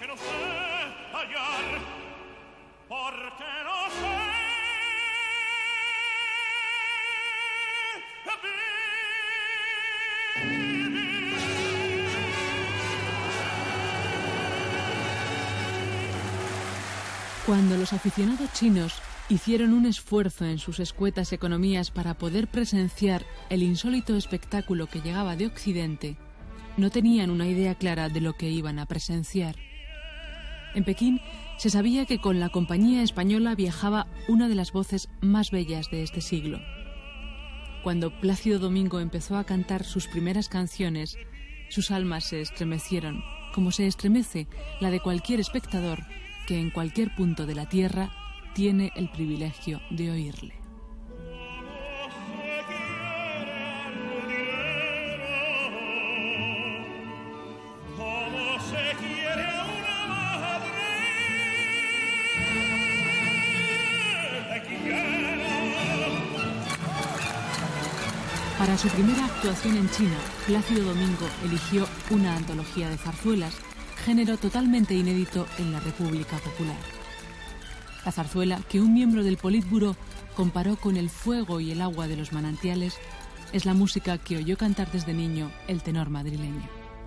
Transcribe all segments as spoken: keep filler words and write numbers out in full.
no sé hallar, porque no sé vivir. Cuando los aficionados chinos hicieron un esfuerzo en sus escuetas economías para poder presenciar el insólito espectáculo que llegaba de Occidente, no tenían una idea clara de lo que iban a presenciar. En Pekín se sabía que con la compañía española viajaba una de las voces más bellas de este siglo. Cuando Plácido Domingo empezó a cantar sus primeras canciones, sus almas se estremecieron, como se estremece la de cualquier espectador que en cualquier punto de la tierra tiene el privilegio de oírle. Para su primera actuación en China, Plácido Domingo eligió una antología de zarzuelas, género totalmente inédito en la República Popular. La zarzuela, que un miembro del Politburó comparó con el fuego y el agua de los manantiales, es la música que oyó cantar desde niño el tenor madrileño.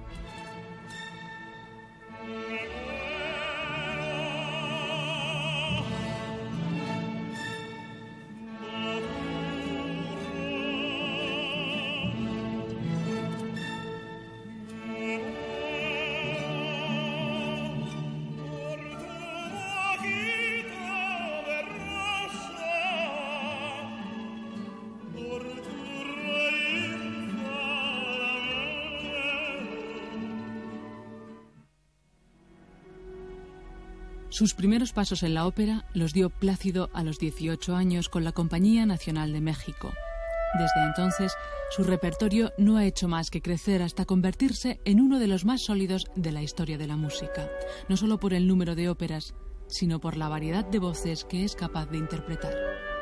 Sus primeros pasos en la ópera los dio Plácido a los dieciocho años con la Compañía Nacional de México. Desde entonces, su repertorio no ha hecho más que crecer hasta convertirse en uno de los más sólidos de la historia de la música, no solo por el número de óperas, sino por la variedad de voces que es capaz de interpretar.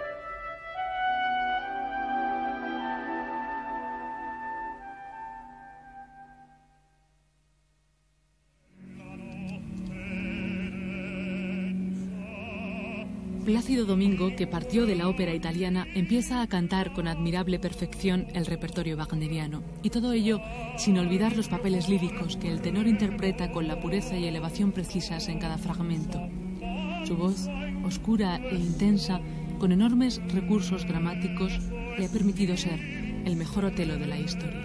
Plácido Domingo, que partió de la ópera italiana, empieza a cantar con admirable perfección el repertorio wagneriano, y todo ello sin olvidar los papeles líricos que el tenor interpreta con la pureza y elevación precisas en cada fragmento. Su voz, oscura e intensa, con enormes recursos dramáticos, le ha permitido ser el mejor Otelo de la historia.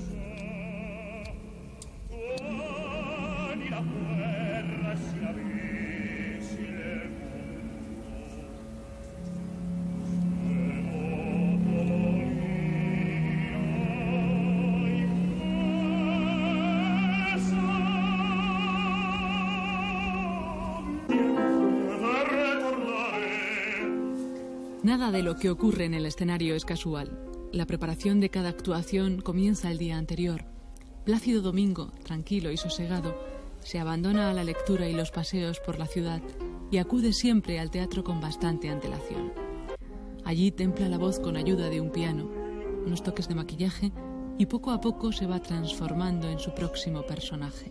Nada de lo que ocurre en el escenario es casual. La preparación de cada actuación comienza el día anterior. Plácido Domingo, tranquilo y sosegado, se abandona a la lectura y los paseos por la ciudad y acude siempre al teatro con bastante antelación. Allí templa la voz con ayuda de un piano, unos toques de maquillaje y poco a poco se va transformando en su próximo personaje.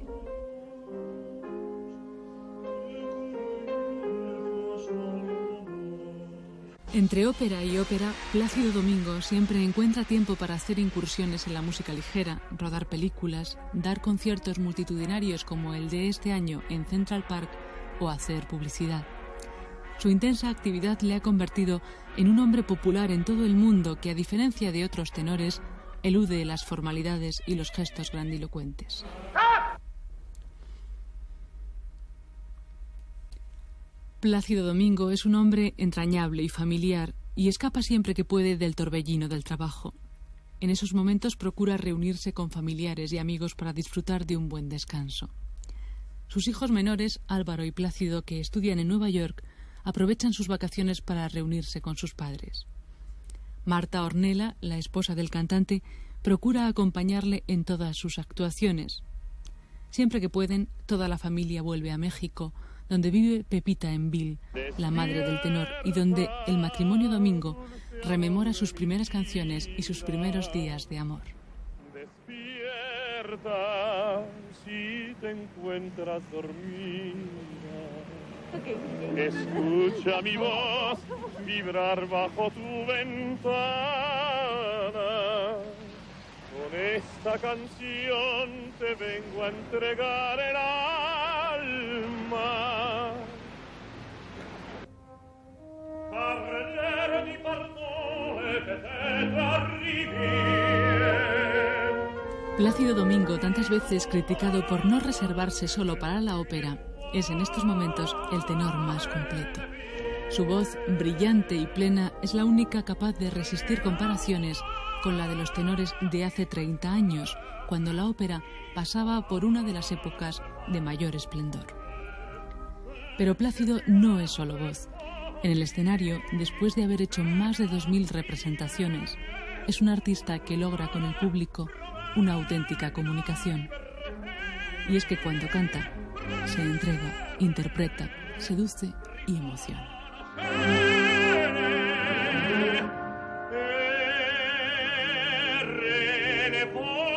Entre ópera y ópera, Plácido Domingo siempre encuentra tiempo para hacer incursiones en la música ligera, rodar películas, dar conciertos multitudinarios como el de este año en Central Park o hacer publicidad. Su intensa actividad le ha convertido en un hombre popular en todo el mundo que, a diferencia de otros tenores, elude las formalidades y los gestos grandilocuentes. Plácido Domingo es un hombre entrañable y familiar y escapa siempre que puede del torbellino del trabajo. En esos momentos procura reunirse con familiares y amigos para disfrutar de un buen descanso. Sus hijos menores, Álvaro y Plácido, que estudian en Nueva York, aprovechan sus vacaciones para reunirse con sus padres. Marta Ornella, la esposa del cantante, procura acompañarle en todas sus actuaciones. Siempre que pueden, toda la familia vuelve a México, donde vive Pepita Enville, la madre del tenor, y donde el matrimonio Domingo rememora sus primeras canciones y sus primeros días de amor. Despierta, si te te encuentras dormida. Escucha mi voz vibrar bajo tu ventana. Con esta canción te vengo a entregar el alma. Parlermi parto e peut-être arriver. Plácido Domingo, tantas veces criticado por no reservarse solo para la ópera, es en estos momentos el tenor más completo. Su voz, brillante y plena, es la única capaz de resistir comparaciones con la de los tenores de hace treinta años, cuando la ópera pasaba por una de las épocas de mayor esplendor. Pero Plácido no es solo voz. En el escenario, después de haber hecho más de dos mil representaciones, es un artista que logra con el público una auténtica comunicación. Y es que cuando canta, se entrega, interpreta, seduce y emociona. Re ne